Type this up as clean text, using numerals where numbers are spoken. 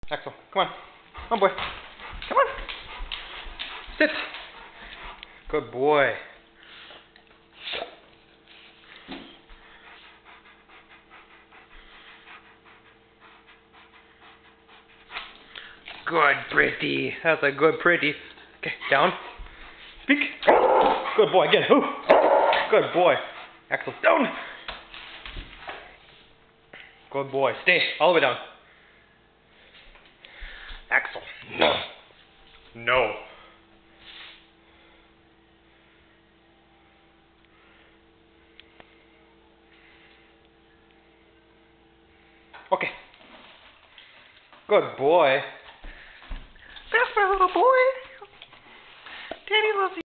Axel, come on. Come on, boy. Come on. Sit. Good boy. Good, pretty. That's a good, pretty. Okay, down. Speak. Good boy, again. Ooh. Good boy. Axel, down. Good boy. Stay all the way down. Axel, no. No. Okay. Good boy. That's my little boy. Daddy loves you.